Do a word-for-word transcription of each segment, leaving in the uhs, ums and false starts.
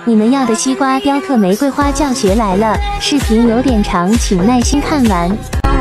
你们要的西瓜雕刻玫瑰花教学来了，视频有点长，请耐心看完。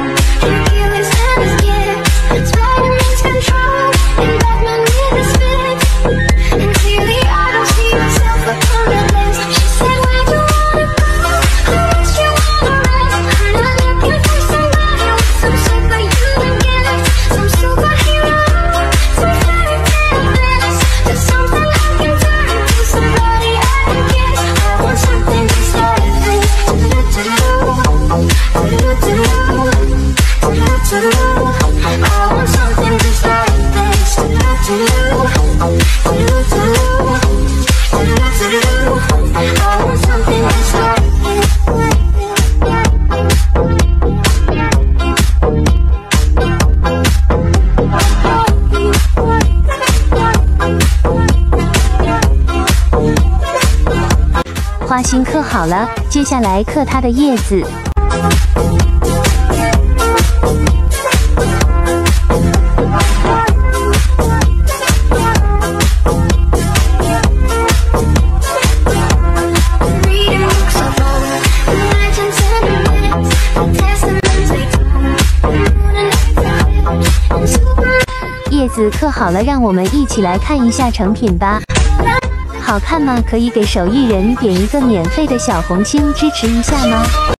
花心刻好了，接下来刻它的叶子。叶子刻好了，让我们一起来看一下成品吧。 好看吗？可以给手艺人点一个免费的小红心，支持一下吗？